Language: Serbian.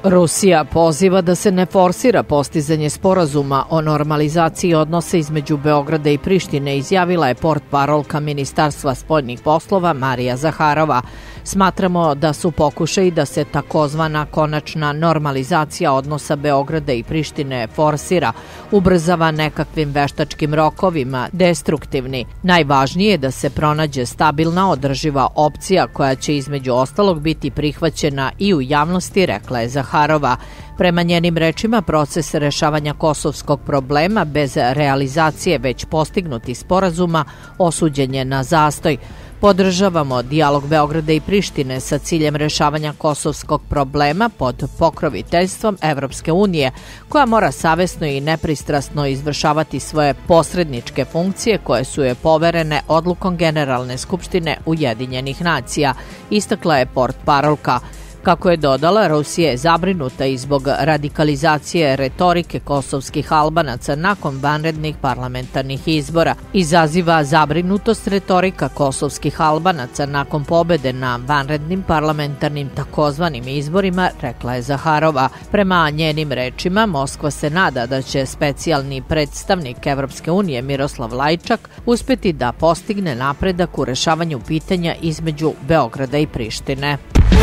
Rusija poziva da se ne forsira postizanje sporazuma o normalizaciji odnosa između Beograda i Prištine, izjavila je portparolka Ministarstva spoljnih poslova Marija Zaharova. Smatramo da su pokušaji da se takozvana konačna normalizacija odnosa Beograda i Prištine forsira, ubrzava nekakvim veštačkim rokovima, destruktivni. Najvažnije je da se pronađe stabilna, održiva opcija koja će između ostalog biti prihvaćena i u javnosti, rekla je Zaharova. Prema njenim rečima, proces rešavanja kosovskog problema bez realizacije već postignutih sporazuma osuđen je na zastoj. Podržavamo dijalog Beograda i Prištine sa ciljem rešavanja kosovskog problema pod pokroviteljstvom Evropske unije, koja mora savesno i nepristrasno izvršavati svoje posredničke funkcije koje su je poverene odlukom Generalne skupštine Ujedinjenih nacija, istakla je portparolka. Kako je dodala, Rusija je zabrinuta i zbog radikalizacije retorike kosovskih Albanaca nakon vanrednih parlamentarnih izbora. Izaziva zabrinutost retorika kosovskih Albanaca nakon pobede na vanrednim parlamentarnim takozvanim izborima, rekla je Zaharova. Prema njenim rečima, Moskva se nada da će specijalni predstavnik Evropske unije Miroslav Lajčak uspeti da postigne napredak u rešavanju pitanja između Beograda i Prištine.